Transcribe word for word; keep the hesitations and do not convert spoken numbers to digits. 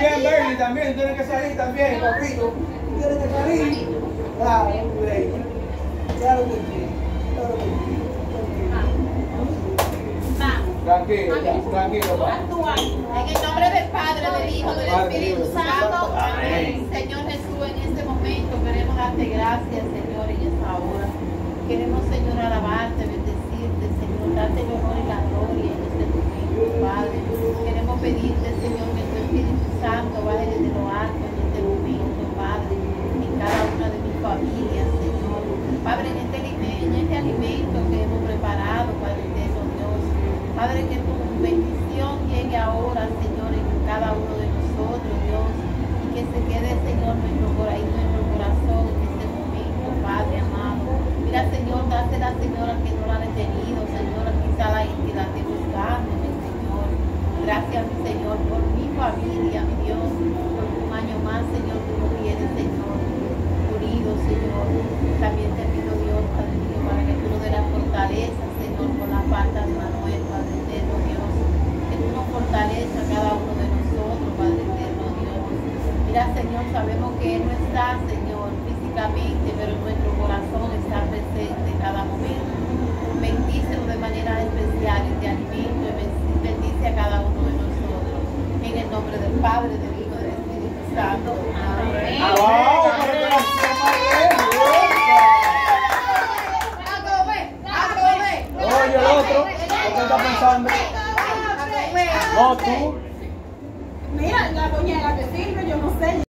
También, Bernie, también, tienes que salir también, papito. Tienes que salir. Claro, Bernie. Claro que sí. Claro que sí. Tranquilo, tranquilo. En el nombre del Padre, del Hijo, del Espíritu Santo. Amén. Señor Jesús, en este momento queremos darte gracias, Señor, en esta hora. Queremos, Señor, alabarte, bendecirte, Señor, darte el honor y la gloria en este momento, Padre. Queremos pedirte, Señor, que tu Espíritu Santo baje desde lo alto en este momento, Padre, en cada una de mis familias, Señor. Padre, en este, en este alimento que hemos preparado, Padre eterno Dios. Padre, que tu bendición llegue ahora, Señor, en cada uno de nosotros, Dios, y que se quede, Señor, nuestro corazón, nuestro corazón en este momento, Padre amado. Mira, Señor, dásela, Señora, que no la ha detenido, Señor, quizá la entidad esté buscándome, Señor. Gracias, mi Señor, por mi familia, mi Dios, por un año más, Señor, tú lo tienes, Señor, unido, Señor. También te pido, Dios, Padre mío, para que tú nos dé la fortaleza, Señor, por la falta de Manuel, Padre eterno, Dios. Que tú nos fortalezca a cada uno de nosotros, Padre eterno, Dios. Mira, Señor, sabemos que Él no está, Señor, físicamente, pero nuestro corazón está presente en cada momento. Bendícelo de manera especial este alimento y bendice a cada uno de nosotros. En el nombre del Padre, del Hijo y del Espíritu Santo. Amén. Oye, el otro, ¿qué está pensando? No, tú. Mira, la doña la que sirve, yo no sé.